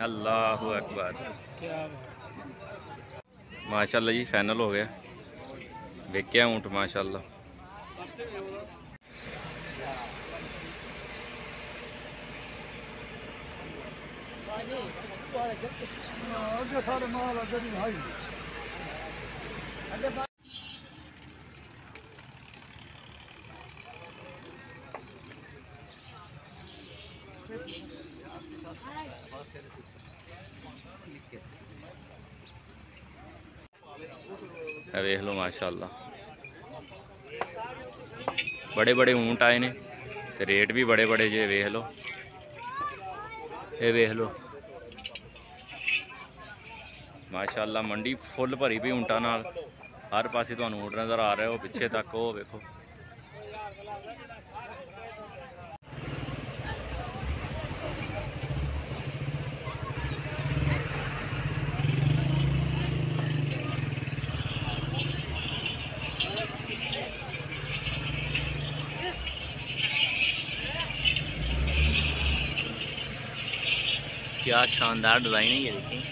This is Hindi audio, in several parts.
अल्लाहु अकबर। माशाल्लाह जी फाइनल हो गया, बेक्या ऊँट माशाल्लाह। वेख लो माशाल्लाह बड़े बड़े ऊँट आए ने, ते रेट भी बड़े बड़े जे। वेख लो, ये वेख लो माशाल्लाह मंडी फुल भरी भी ऊँटा नाल। हर पासे तुहानू ऊँट नज़र आ रहा है, वो पिछे तक वो वेखो। क्या शानदार डिज़ाइन है ये, देखिए।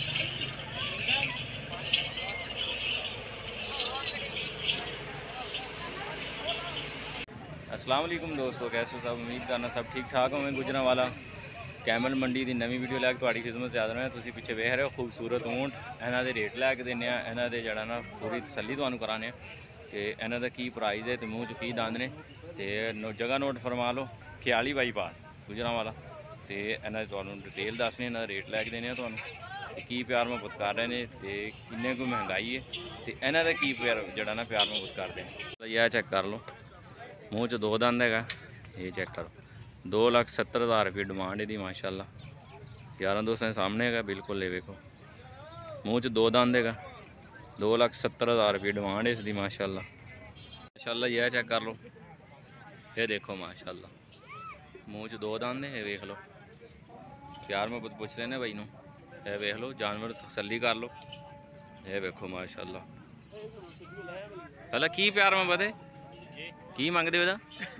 अस्सलाम वालेकुम दोस्तों, कैसे हो सब? उम्मीद करना सब ठीक ठाक होंगे। गुजरांवाला कैमल मंडी की नवी वीडियो लैके तुहाडी खिदमत से हाज़र हैं। तुसीं पिछे वेख रहे हो खूबसूरत ऊँट, इन्हां दे रेट लैके दिन्ने आ, इन्हां दे जड़ा ना पूरी तसल्ली तुहानू कराने कि इन्हां दा की प्राइस है, तो मूँह च की दंद ने। तो जगह नोट फरमा लो, ख्याली बाईपास गुजरांवाला। तो इन्हां तुहानू डिटेल दसने, इन्हां दा रेट लैके देने तुहानू की प्यार मुहब्बत कर रहे हैं, तो किन्ने कोई महंगाई है, तो इन्हां दा की प्यार जड़ा ना प्यार मुहब्बत करते हैं। यह चेक कर लो, मूँह च दो दंद है, ये चेक करो। 2,70,000 रुपये डिमांड है माशाल्लाह। यार दोस्तों सामने है बिल्कुल, ये देखो मूँह च दो दंद है, 2,70,000 रुपये डिमांड है इसकी माशाल्लाह। माशाल्लाह यह चेक कर लो, ये देखो माशाल्लाह मूँह च दो दंद है, ये देख लो। प्यार मुहब्बत पूछ रहे हैं भाई नू, ये देख लो जानवर तसल्ली कर लो। ये देखो माशाल्लाह। पहला की प्यार मुहब्बत है, की मंगते हो?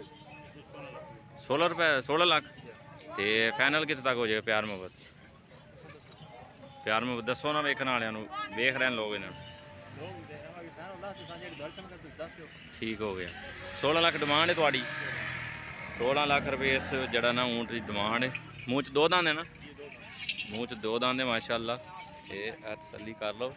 16 रुपये, 16 लाख। तो फाइनल कितने तक हो जाए प्यार मुहब्बत? प्यार मुहब्बत दसो ना वेखने वाले, वेख रहे हैं लोग इन्हें। ठीक हो गया, 16 लाख डिमांड है थोड़ी। 16 लाख रुपये इस जड़ा ना ऊँट की डिमांड है। मूँह च दो दंद है ना, मूँह च दो दंद है माशाल्लाह। ये तसल्ली कर लो,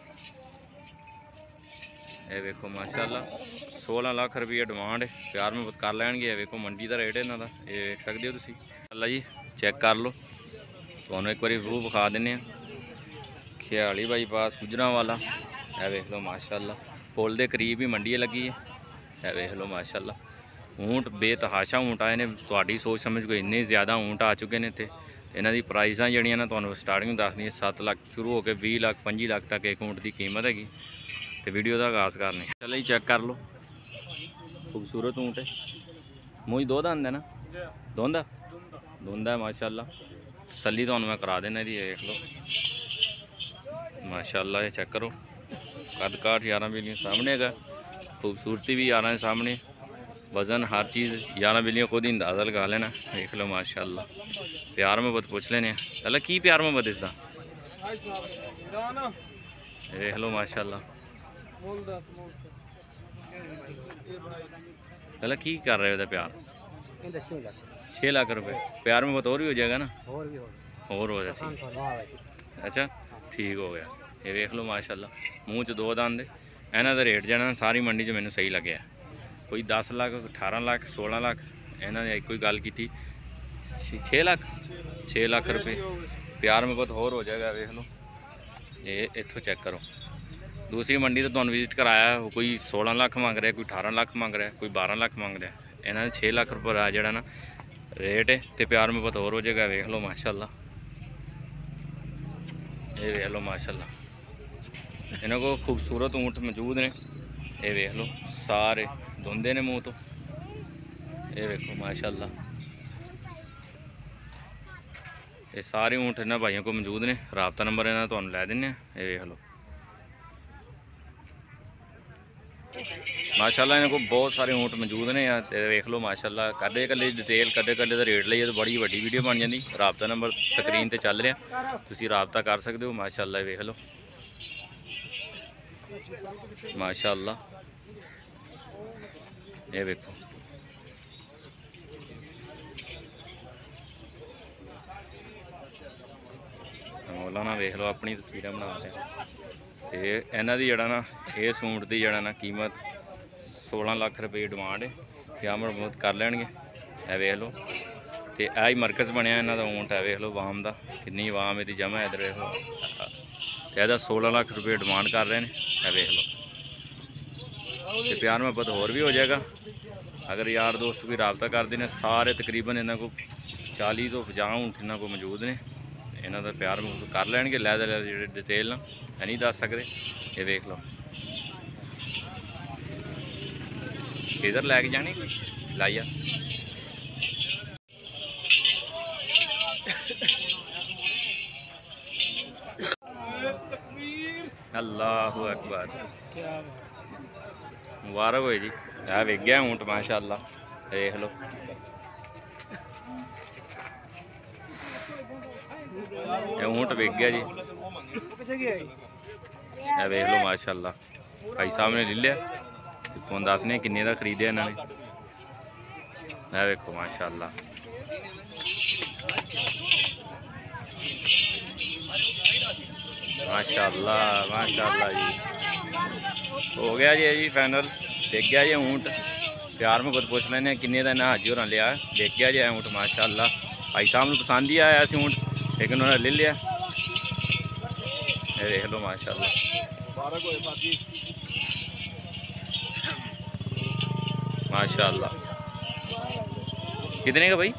ये देखो माशाल्लाह 16 लाख रुपये डिमांड है। प्यार में कर लैणगे। देखो मंडी का रेट है इन्हों का, ये देख सकते हो तुम। अल्लाह जी चेक कर लो, तुहानू एक बार व्यू विखा देने। ख्याली बाईपास गुजरांवाला, यह देख लो माशाल्लाह पुल के करीब ही मंडी लगी है। यह देख लो माशाल्लाह ऊँट बेतहाशा ऊँट आए ने, तुहाडी सोच समझ कोई इन्ने ज़्यादा ऊँट आ चुके हैं। तो इन्हों की प्राइसा जड़ियाँ ना तुहानू स्टार्टिंग दस दी 7 लाख शुरू होकर 20 लाख 25 लाख तक एक ऊँट की कीमत हैगी। तो वीडियो का आगाज़ करने चलो जी, चेक कर लो खूबसूरत ऊँट है। मूँह दो दंद है ना, धुंदा धुंदा है माशाल्लाह। तसल्ली तो मैं करा देना जी, देख लो माशाल्लाह। ये चेक करो कद काठ 11 बिलियन सामने है, खूबसूरती भी 11 सामने, वज़न हर चीज़ 11 बिलियन खुद ही अंदाज़ा लगा लेना। देख लो माशाल्लाह। प्यार मुहब्बत पूछ लेने चलो की प्यार मुहब्बत इसका, देख लो माशाल्लाह। चलो की कर रहे हो प्यार? 6 लाख रुपए प्यार में बहुत और भी हो जाएगा ना, और हो जाए। अच्छा ठीक हो गया। ये देख लो माशाल्लाह मूँह च दो दंद। इन्हों का रेट जाना सारी मंडी च मैंने सही लगे। कोई 10 लाख 18 लाख 16 लाख, इन्होंने एक कोई गल की 6 लाख 6 लाख रुपये प्यार में बहुत और हो जाएगा। देख लो ये इतों चेक करो। दूसरी मंडी तो तुहानू विजिट कराया, कोई 16 लाख मंग रहा, कोई 18 लाख मंग रहा, कोई 12 लाख मंग रहा। इन्होंने 6 लाख रुपये जड़ा ना रेट है, तो प्यार में बहुत और हो जाएगा। वेख लो माशाल्लाह, ये वेख लो माशाल्लाह। इन्हों को खूबसूरत ऊँट मौजूद ने, ये वेख लो सारे धुंधे ने मूँह तो। ये वेखो माशाल्लाह, ये सारे ऊँट इन्होंने भाइयों को मौजूद ने। राबता नंबर इन्होंने तुहानू लै देने। ये वेख लो माशाल्लाह इन्होंने को बहुत सारे ऊँट मौजूद ने देख लो माशाल्लाह कदे कदे डिटेल कदे कदे का रेट लईए तो बड़ी वड्डी वीडियो बन जाती। राबता नंबर स्क्रीन पर चल रहा, तुसीं राबता कर सकते हो। माशाल्लाह देख लो माशाल्लाह, ये देखो मौलाना देख लो अपनी तस्वीर बना रहे। तो इन्हों की जड़ा ना ये सूट की जड़ा ना कीमत 16 लाख रुपये डिमांड है। क्या मरम्मत कर लैनगे। है वेख लो, तो यही मरकज़ बनया इन्हों का ऊँट है। वेख लो वाम का कितनी वाम यदि जमा इधर वेख लो। तो यदा 16 लाख रुपये डिमांड कर रहे हैं। है वेख लो, तो प्यार मुहब्बत होर भी हो जाएगा अगर यार दोस्त कोई रबता करते हैं। सारे तकरीबन इन्हों को 40 तो 50 ऊँट इन्हों को मौजूद ने। इन्हों का प्यार कर लैनगे। लै जो डिटेल ना नहीं दस सकते। ये देख लो इधर लैके जानी लाइया। अल्लाहु अकबर, मुबारक हो जी। है विक गया ऊँट माशाल्लाह। देख लो ऊँट विक गया जी। है देख लो माशाल्लाह, भाई साहब ने ले लिया। तुम दसने किन्ने का खरीदया इन्होंने। है देखो माशाल्लाह, माशाल्लाह माशाल्लाह जी। हो गया जी फाइनल, देख गया जी ऊँट। प्यार में खुद पूछ लेने किन्ने का इन्हें हाजी होर लिया। देख गया जी ऊँट माशाल्लाह। भाई साहब को पसंद ही आया ऐसे ऊँट, लेकिन उन्होंने ले लिया। देख लो माशाल्लाह, माशाल्लाह। कितने का भाई?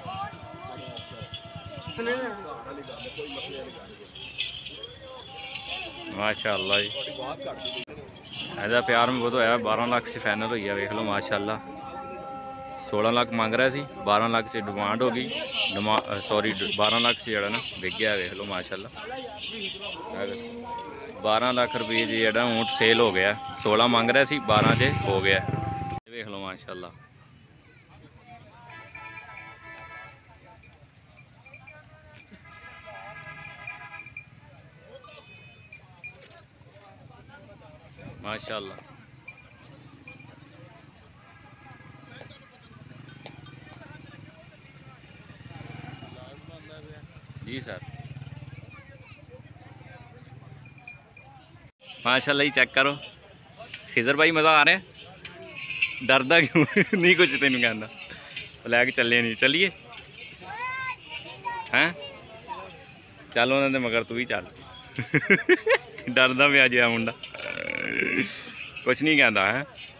माशाल्लाह जी। ऐसा प्यार में बहुत होया। 12 लाख से फाइनल हो गया। देख लो माशाल्लाह, 16 लाख मांग रहा सी, 12 लाख से डिमांड हो गई। सॉरी 12 लाख से जड़ा ना बिक गया। देख लो माशाल्लाह, 12 लाख रुपये जी जड़ा ऊँट सेल हो गया। 16 मांग रहा सी, 12 से हो गया। देख लो माशाल्लाह, माशाल्लाह। जी सर, माशाल्लाह ही चेक करो। खिजर भाई मज़ा आ रहा है? डरदा क्यों? नहीं कुछ तेन कहना लैके चले नहीं। चलिए हैं, चल उन्होंने मगर तू ही चल। डरदा भी आ मुंडा, कुछ नहीं कहता है।